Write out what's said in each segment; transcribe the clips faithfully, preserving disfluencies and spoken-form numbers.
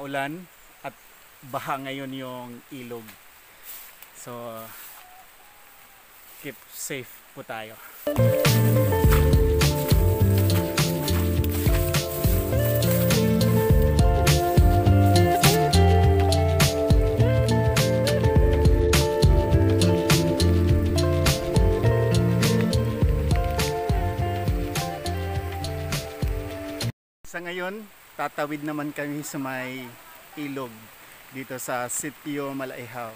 maulan at baha ngayon yung ilog. So keep safe po tayo. Sa ngayon, tatawid naman kami sa may ilog dito sa Sitio Malaihaw.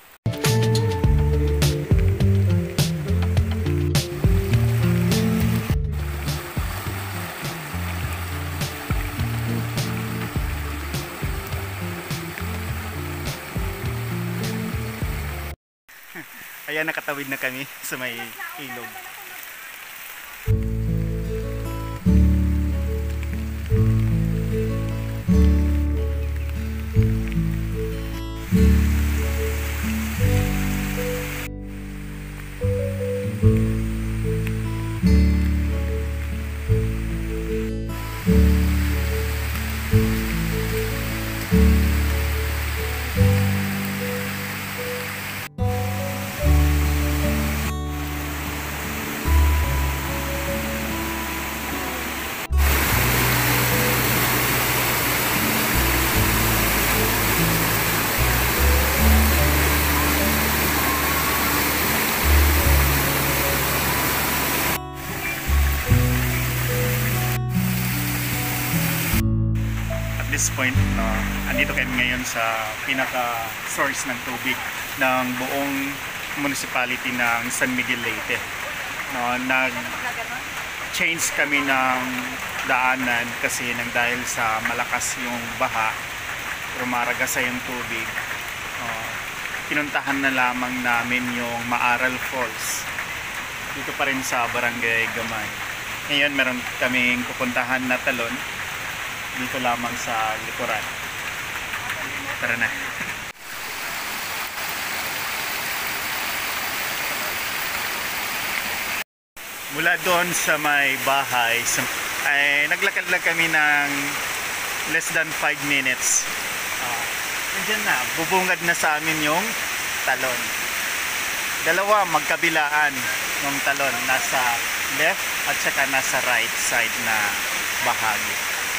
Ayan, nakatawid na kami sa may ilog. This point, no, andito kami ngayon sa pinaka source ng tubig ng buong municipality ng San Miguel Leyte. No, nag-change kami ng daanan kasi nang dahil sa malakas yung baha, rumaragasa yung tubig. No, pinuntahan na lamang namin yung Maaral Falls dito pa rin sa Barangay Gamay. Ngayon meron kaming pupuntahan na talon dito lamang sa likuran. Tara na. Mula doon sa may bahay ay naglakad lang kami ng less than five minutes. Uh, nandiyan na, bubungad na sa amin yung talon. Dalawa magkabilaan ng talon, nasa left at saka nasa right side na bahagi.